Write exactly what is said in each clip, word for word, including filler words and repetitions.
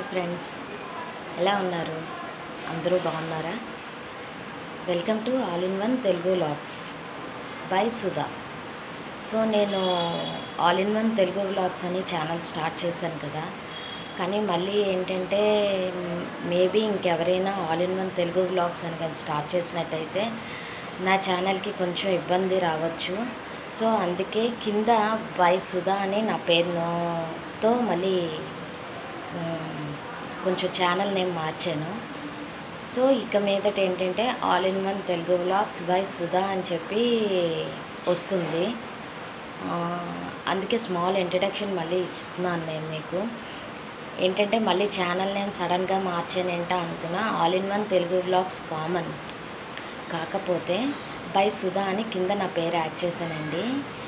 Friends, ఎలా ఉన్నారు? అందరూ బాగున్నారా? Welcome to all in one Telugu vlogs by Sudha. So నేను all in one Telugu vlogs అని ఛానల్ స్టార్ట్ చేశాను కదా, కానీ మళ్ళీ ఏంటంటే మేబీ ఇంకెవరైనా all in one Telugu vlogs అని కానీ స్టార్ట్ చేసినట్టయితే నా ఛానల్కి కొంచెం ఇబ్బంది రావచ్చు. సో అందుకే కింద బై సుధా అని నా పేరుతో మళ్ళీ కొంచెం ఛానల్ నేమ్ మార్చాను. సో ఇక మీదట ఏంటంటే all in one Telugu vlogs by Sudha అని చెప్పి వస్తుంది. అందుకే స్మాల్ ఇంట్రడక్షన్ మళ్ళీ ఇస్తున్నాను నేను మీకు. ఏంటంటే మళ్ళీ ఛానల్ నేమ్ సడన్గా మార్చానేంటా అనుకున్నా. All in one Telugu vlogs common, కాకపోతే బై సుధా అని కింద నా పేరు యాడ్ చేశానండి.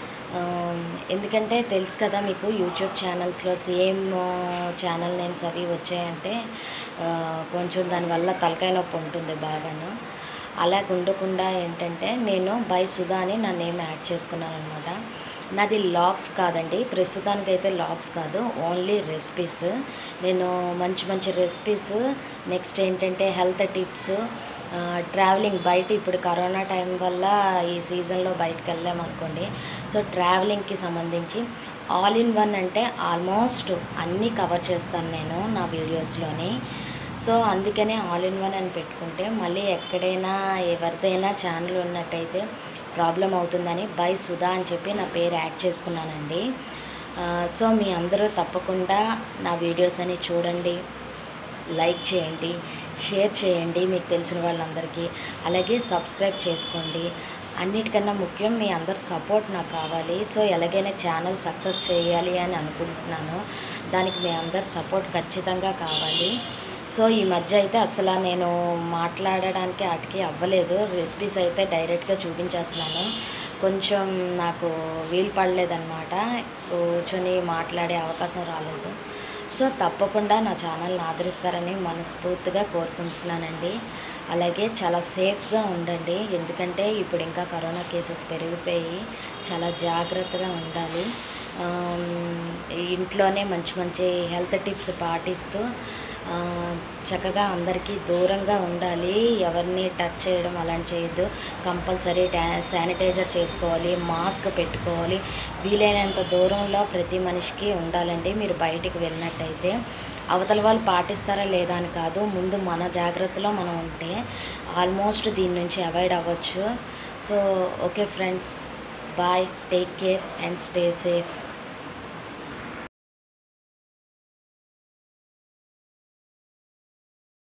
ఎందుకంటే తెలుసు కదా మీకు, యూట్యూబ్ ఛానల్స్లో సేమ్ ఛానల్ నేమ్స్ అవి వచ్చాయంటే కొంచెం దానివల్ల తలకాయ నొప్పి ఉంటుంది బాగాను. అలాగ ఉండకుండా ఏంటంటే నేను బై సుధా అని నా నేమ్ యాడ్ చేసుకున్నాను అనమాట. నాది లాగ్స్ కాదండి, ప్రస్తుతానికైతే లాగ్స్ కాదు, ఓన్లీ రెసిపీస్. నేను మంచి మంచి రెసిపీస్, నెక్స్ట్ ఏంటంటే హెల్త్ టిప్స్, ట్రావెలింగ్, బయట ఇప్పుడు కరోనా టైం వల్ల ఈ సీజన్లో బయటకు వెళ్ళామనుకోండి, సో ట్రావెలింగ్కి సంబంధించి ఆల్ ఇన్ వన్ అంటే ఆల్మోస్ట్ అన్నీ కవర్ చేస్తాను నేను నా వీడియోస్లోని. సో అందుకనే ఆల్ ఇన్ వన్ అని పెట్టుకుంటే మళ్ళీ ఎక్కడైనా ఎవరిదైనా ఛానల్ ఉన్నట్టయితే ప్రాబ్లం అవుతుందని బై సుధా అని చెప్పి నా పేరు యాడ్ చేసుకున్నానండి. సో మీ అందరూ తప్పకుండా నా వీడియోస్ అని చూడండి, లైక్ చేయండి, షేర్ చేయండి మీకు తెలిసిన వాళ్ళందరికీ, అలాగే సబ్స్క్రైబ్ చేసుకోండి. అన్నిటికన్నా ముఖ్యం మీ అందరి సపోర్ట్ నాకు కావాలి. సో ఎలాగైనా ఛానల్ సక్సెస్ చేయాలి అని అనుకుంటున్నాను, దానికి మీ అందరి సపోర్ట్ ఖచ్చితంగా కావాలి. సో ఈ మధ్య అయితే అసలు నేను మాట్లాడడానికి వాటికి అవ్వలేదు, రెసిపీస్ అయితే డైరెక్ట్గా చూపించేస్తున్నాను. కొంచెం నాకు వీలు పడలేదన్నమాట, కూర్చొని మాట్లాడే అవకాశం రాలేదు. సో తప్పకుండా నా ఛానల్ని ఆదరిస్తారని మనస్ఫూర్తిగా కోరుకుంటున్నానండి. అలాగే చాలా సేఫ్గా ఉండండి, ఎందుకంటే ఇప్పుడు ఇంకా కరోనా కేసెస్ పెరిగిపోయి చాలా జాగ్రత్తగా ఉండాలి. ఇంట్లోనే మంచి మంచి హెల్త్ టిప్స్ పాటిస్తూ చక్కగా అందరికీ దూరంగా ఉండాలి. ఎవరిని టచ్ చేయడం అలాంటి చేయొద్దు. కంపల్సరీ శానిటైజర్ చేసుకోవాలి, మాస్క్ పెట్టుకోవాలి. వీలైనంత దూరంలో ప్రతి మనిషికి ఉండాలండి. మీరు బయటికి వెళ్ళినట్టయితే అవతల వాళ్ళు పాటిస్తారా లేదా అని కాదు, ముందు మన జాగ్రత్తలో మనం ఉంటే ఆల్మోస్ట్ దీని నుంచి అవాయిడ్ అవ్వచ్చు. So okay friends, bye, take care and stay safe.